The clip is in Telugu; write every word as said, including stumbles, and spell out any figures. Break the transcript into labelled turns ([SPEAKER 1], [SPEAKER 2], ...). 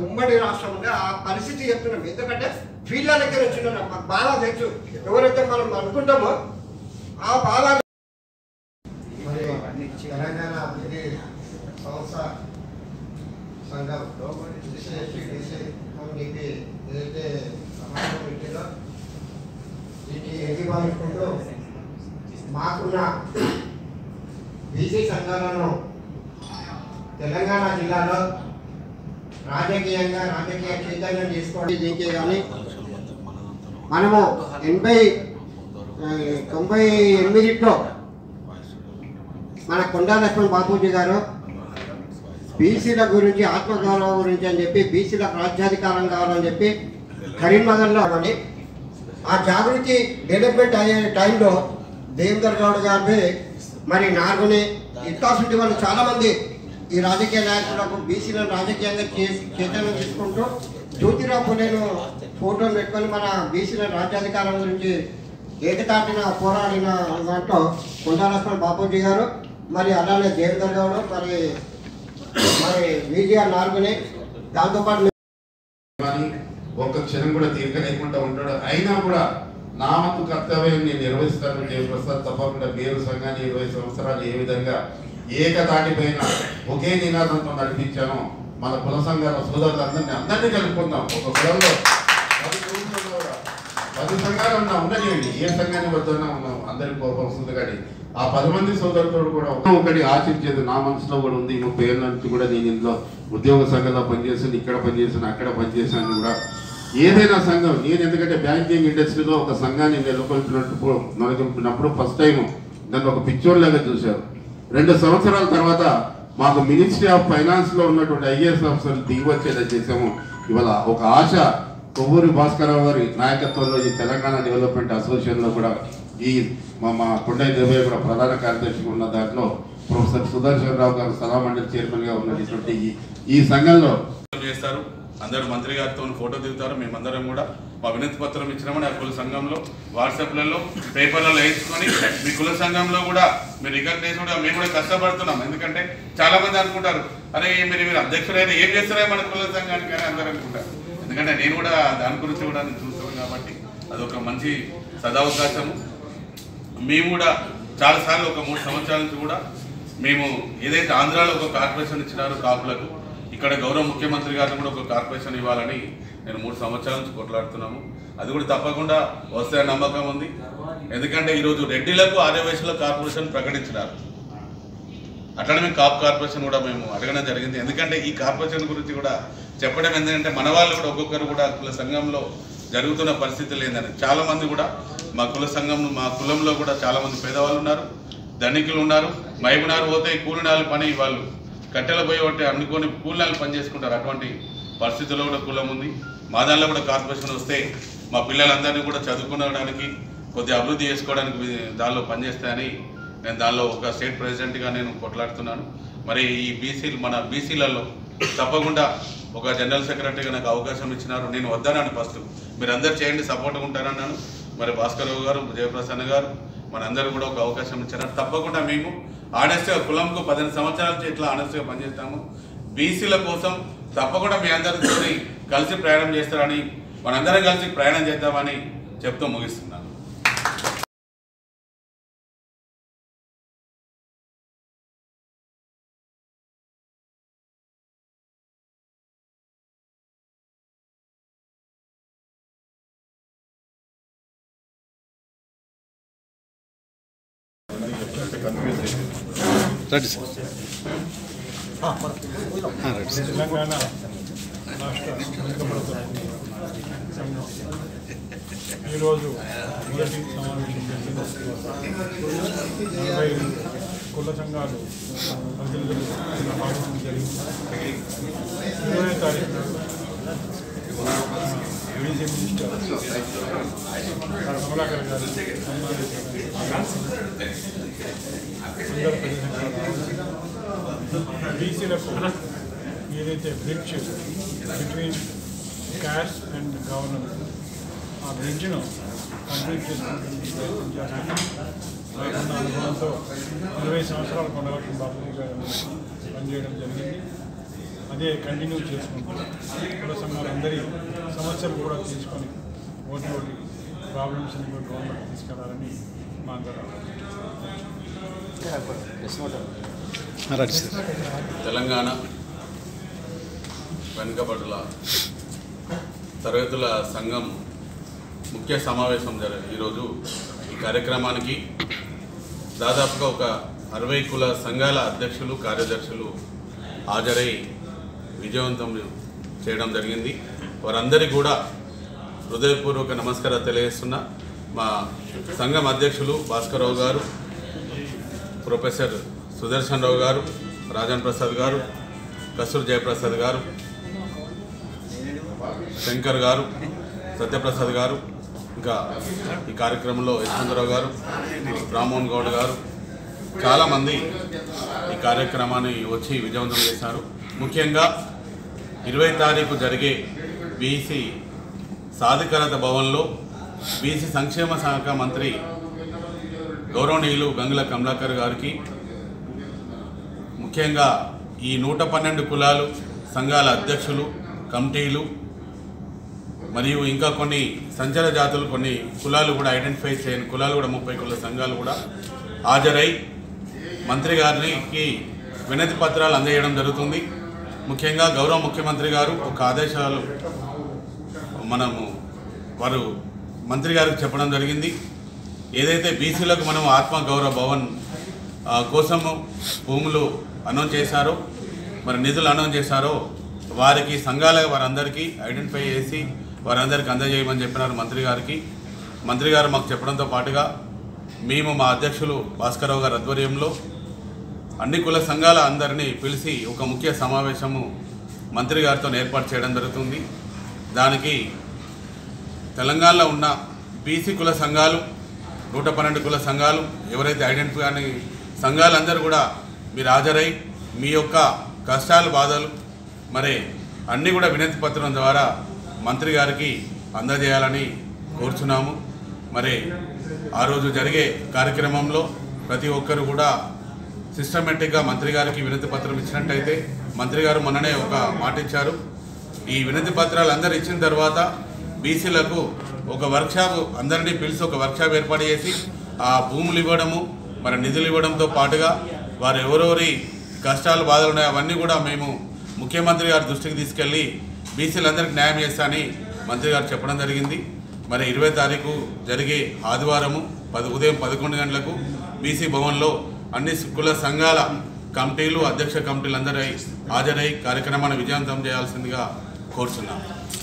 [SPEAKER 1] ఉమ్మడి రాష్ట్రం ఉండే ఆ పరిస్థితి చెప్తున్నాం. ఎందుకంటే ఫీల్డ్ దగ్గర వచ్చిన మాకు బాగా తెలుసు, ఎవరైతే మనం అనుకుంటామో ఆ బాగా
[SPEAKER 2] తెలంగాణ అభివృద్ధి సంస్థ సంఘం కమిటీకి ఏదైతే సమావేశం పెట్టిందో దీనికి ఏకీభవించుకుంటూ మాకున్న బీసీ సంఘాలను తెలంగాణ జిల్లాలో రాజకీయంగా రాజకీయ చైతన్యం చేసుకోవడం దీనికి కానీ మనము ఎనభై తొంభై ఎనిమిదిలో మన కొండా లక్ష్మణ్ బాపూజీ గారు బీసీల గురించి ఆత్మగౌరవం గురించి అని చెప్పి బీసీలకు రాజ్యాధికారం కావాలని చెప్పి కరీంనగర్లో అని ఆ జాగృతి డెవలప్మెంట్ అయ్యే టైంలో దేవేందర్ గౌడ్ గారి మరి నార్గుని ఇత్తాసుంటి వాళ్ళు చాలామంది ఈ రాజకీయ నాయకులకు బీసీలను రాజకీయంగా చేసి చైతన్యం తీసుకుంటూ జ్యోతిరావు పులేను ఫోటోలు పెట్టుకొని మన బీసీల రాజ్యాధికారం గురించి ఏకతాటిన పోరాడిన దాంట్లో కొండా లక్ష్మణ్ బాపూజీ గారు మరి అలానే దేవేందర్ గౌడ్ మరి మరి విజిఆర్ నార్గుని దాంతోపాటు
[SPEAKER 3] ఒక్క క్షణం కూడా తీరిక లేకుండా ఉంటాడు. అయినా కూడా నా వంతు కర్తవ్యం నేను నిర్వహిస్తాను. జయప్రసాద్ తప్పకుండా పేరు సంఘాన్ని ఇరవై సంవత్సరాలు ఏ విధంగా ఏకతాటిపైన ఒకే నినాదంతో నడిపించాను. మన కుల సంఘాల సోదరులందరినీ అందరినీ కలుపుకుందాం. ఒక కులంలో పది కులంలో పది సంఘాలు ఉన్నా ఉండలేండి, ఏ సంఘాన్ని వద్దన్నా ఉన్నాం, అందరికి కోపం వస్తుంది. కానీ ఆ పది మంది సోదరులతో కూడా ఒకటి ఆశించేది నా మనసులో కూడా ఉంది. ముప్పై ఏళ్ళ నుంచి కూడా నేను ఇందులో ఉద్యోగ సంఘంలో పనిచేసాను, ఇక్కడ పనిచేసాను, అక్కడ పనిచేసాను కూడా. ఏదైనా సంఘం నేను ఎందుకంటే బ్యాంకింగ్ ఇండస్ట్రీలో ఒక సంఘాన్ని నెలకొల్పినట్టు నెలకొల్పినప్పుడు ఫస్ట్ టైం దాన్ని ఒక పిక్చర్ లాగా చూశారు. రెండు సంవత్సరాల తర్వాత మాకు మినిస్ట్రీ ఆఫ్ ఫైనాన్స్లో ఉన్నటువంటి ఐఏఎస్ ఆఫీసర్లు దిగి వచ్చేలా చేసాము. ఇవాళ ఒక ఆశ కొవ్వూరి భాస్కరరావు గారి నాయకత్వంలో ఈ తెలంగాణ డెవలప్మెంట్ అసోసియేషన్లో కూడా ఈ మా మా కొండయ్య దేవయ్య కూడా ప్రధాన కార్యదర్శిగా ఉన్న దాంట్లో ప్రొఫెసర్ సుదర్శన్ రావు గారు సలహా మండలి చైర్మన్గా ఉన్నటువంటి ఈ సంఘంలో
[SPEAKER 4] చేస్తారు. అందరూ మంత్రి గారితో ఫోటో దిగుతారు. మేమందరం కూడా మా వినతి పత్రం ఇచ్చినామని ఆ కుల సంఘంలో వాట్సాప్లలో పేపర్లలో వేయించుకొని మీ కుల సంఘంలో కూడా మీరు రికగ్నైజ్ కూడా మేము కూడా కష్టపడుతున్నాం. ఎందుకంటే చాలా మంది అనుకుంటారు, అరే మీరు మీరు అధ్యక్షుడైనా ఏం చేస్తారే మన కుల సంఘానికి అని అందరూ అనుకుంటారు. ఎందుకంటే నేను కూడా దాని గురించి కూడా నేను చూస్తాను కాబట్టి అదొక మంచి సదవకాశము. మేము కూడా చాలాసార్లు ఒక మూడు సంవత్సరాల నుంచి కూడా మేము ఏదైతే ఆంధ్రాలో ఒక కార్పొరేషన్ ఇచ్చినారో కాపులకు, ఇక్కడ గౌరవ ముఖ్యమంత్రి గారిని కూడా ఒక కార్పొరేషన్ ఇవ్వాలని నేను మూడు సంవత్సరాల నుంచి కొట్లాడుతున్నాము. అది కూడా తప్పకుండా వస్తాయని నమ్మకం ఉంది. ఎందుకంటే ఈరోజు రెడ్డిలకు ఆర్యవైశ్యుల కార్పొరేషన్ ప్రకటించినారు. అట్లనే మేము కాపు కార్పొరేషన్ కూడా మేము అడగడం జరిగింది. ఎందుకంటే ఈ కార్పొరేషన్ గురించి కూడా చెప్పడం ఎందుకంటే మన వాళ్ళు కూడా ఒక్కొక్కరు కూడా కుల సంఘంలో జరుగుతున్న పరిస్థితులు ఏందని చాలామంది కూడా మా కుల సంఘం మా కులంలో కూడా చాలామంది పేదవాళ్ళు ఉన్నారు, ధనికులు ఉన్నారు. మైబునారు పోతే కూలినాలు పని వాళ్ళు కట్టెల పోయి ఒకటి అనుకొని కూలినాలు పని చేసుకుంటారు. అటువంటి పరిస్థితుల్లో కూడా కులం ఉంది. మా దానిలో కూడా కార్పొరేషన్ వస్తే మా పిల్లలందరినీ కూడా చదువుకోవడానికి కొద్దిగా అభివృద్ధి చేసుకోవడానికి దానిలో పనిచేస్తాయని నేను దానిలో ఒక స్టేట్ ప్రెసిడెంట్గా నేను కొట్లాడుతున్నాను. మరి ఈ బీసీలు మన బీసీలలో తప్పకుండా ఒక జనరల్ సెక్రటరీగా నాకు అవకాశం ఇచ్చినారు. నేను వద్దన్నాను ఫస్ట్, మీరు అందరు చేయండి సపోర్ట్గా ఉంటారన్నాను. మరి భాస్కరరావు గారు, జయప్రసన్న గారు మనందరూ కూడా ఒక అవకాశం ఇచ్చారు. తప్పకుండా మేము ఆనెస్ట్గా కులంకు పదిహేను సంవత్సరాల నుంచి ఇట్లా ఆనెస్ట్గా పనిచేస్తాము. బీసీల కోసం తప్పకుండా మీ అందరితో కలిసి ప్రయాణం చేస్తారని మనందరం కలిసి ప్రయాణం చేద్దామని చెప్తూ ముగిస్తున్నాను.
[SPEAKER 5] తెలంగాణ రాష్ట్ర వెనుకబడుతున్న సంఘం ఈరోజు మొదటి సమావేశం నలభై కుల సంఘాలు ప్రతినిధులు పాల్గొనడం జరిగింది. ఇరవై తారీఖు బీసీ మినిస్టర్ కమలాకర్ గారు అందరూ ప్రతి సంఘాలు బీసీలకు ఏదైతే bridge between cash and government ఆ బ్రిడ్జ్ను కంప్లీట్ చేసుకుంటుంది ప్రయత్నం చేస్తాను. రైతున్న అనుభవంతో ఇరవై సంవత్సరాల కొండలక్ష్మణ్ బాపూజీ గారు పనిచేయడం జరిగింది. అదే కంటిన్యూ చేసుకుంటూ కుల సంఘాలందరి సమస్యలు కూడా తీసుకొని ఓటి ఓటి ప్రాబ్లమ్స్ కూడా గవర్నమెంట్ తీసుకెళ్లాలని మా అందరూ
[SPEAKER 4] తెలంగాణ వెనుకబడుల తరగతుల సంఘం ముఖ్య సమావేశం జరిగింది. ఈరోజు ఈ కార్యక్రమానికి దాదాపుగా ఒక అరవై కుల సంఘాల అధ్యక్షులు కార్యదర్శులు హాజరై విజయవంతం చేయడం జరిగింది. వారందరికీ కూడా హృదయపూర్వక నమస్కారాలు తెలియజేస్తున్నా. మా సంఘం అధ్యక్షులు భాస్కర్రావు గారు, ప్రొఫెసర్ సుదర్శన్ రావు గారు, రాజన్ ప్రసాద్ గారు, కస్తూరి జయప్రసాద్ గారు, శంకర్ గారు, సత్యప్రసాద్ గారు, ఇంకా ఈ కార్యక్రమంలో యశ్వంతరావు గారు, రామ్మోహన్ గౌడ్ గారు, చాలామంది ఈ కార్యక్రమాన్ని వచ్చి విజయవంతం చేశారు. ముఖ్యంగా ఇరవై తారీఖు జరిగే బీసీ సాధికారత భవన్లో బీసీ సంక్షేమ శాఖ మంత్రి గౌరవనీయులు గంగుల కమలాకర్ గారికి, ముఖ్యంగా ఈ నూట పన్నెండు కులాలు సంఘాల అధ్యక్షులు, కమిటీలు మరియు ఇంకా కొన్ని సంచర జాతులు, కొన్ని కులాలు కూడా ఐడెంటిఫై చేయని కులాలు కూడా ముప్పై కుల సంఘాలు కూడా హాజరై మంత్రి గారికి వినతి పత్రాలు అందజేయడం జరుగుతుంది. ముఖ్యంగా గౌరవ ముఖ్యమంత్రి గారు ఒక ఆదేశాలు మనము వారు మంత్రి గారికి చెప్పడం జరిగింది. ఏదైతే బీసీలకు మనం ఆత్మగౌరవ భవన్ కోసము భూములు అనౌన్స్ చేశారో, మరి నిధులు అనౌన్స్ చేశారో, వారికి సంఘాల వారందరికీ ఐడెంటిఫై చేసి వారందరికీ అందజేయమని చెప్పినారు మంత్రి గారికి. మంత్రి గారు మాకు చెప్పడంతో పాటుగా మేము మా అధ్యక్షులు భాస్కర్రావు గారి ఆధ్వర్యంలో అన్ని కుల సంఘాల అందరినీ పిలిచి ఒక ముఖ్య సమావేశము మంత్రి గారితో ఏర్పాటు చేయడం జరుగుతుంది. దానికి తెలంగాణలో ఉన్న బీసీ కుల సంఘాలు, నూట పన్నెండు కుల సంఘాలు, ఎవరైతే ఐడెంటిఫై అని సంఘాలందరూ కూడా మీరు హాజరై మీ యొక్క కష్టాలు, బాధలు మరి అన్నీ కూడా వినతి పత్రం ద్వారా మంత్రి గారికి అందజేయాలని కోరుచున్నాము. మరి ఆ రోజు జరిగే కార్యక్రమంలో ప్రతి ఒక్కరు కూడా సిస్టమేటిక్గా మంత్రి గారికి వినతి పత్రం ఇచ్చినట్టయితే, మంత్రి గారు మొన్ననే ఒక మాట ఇచ్చారు, ఈ వినతి పత్రాలు అందరు ఇచ్చిన తర్వాత బీసీలకు ఒక వర్క్షాప్ అందరినీ పిలిచి ఒక వర్క్షాప్ ఏర్పాటు చేసి ఆ భూములు ఇవ్వడము, మరి నిధులు ఇవ్వడంతో పాటుగా వారు ఎవరెవరి కష్టాలు, బాధలు ఉన్నాయో అవన్నీ కూడా మేము ముఖ్యమంత్రి గారి దృష్టికి తీసుకెళ్ళి బీసీలందరికీ న్యాయం చేస్తానని మంత్రి గారు చెప్పడం జరిగింది. మరి ఇరవై తారీఖు జరిగే ఆదివారము పది ఉదయం పదకొండు గంటలకు బీసీ భవన్లో అన్ని కుల సంఘాల కమిటీలు, అధ్యక్ష కమిటీలు అందరూ హాజరై కార్యక్రమాన్ని విజయవంతం చేయాల్సిందిగా కోరుచున్నాం.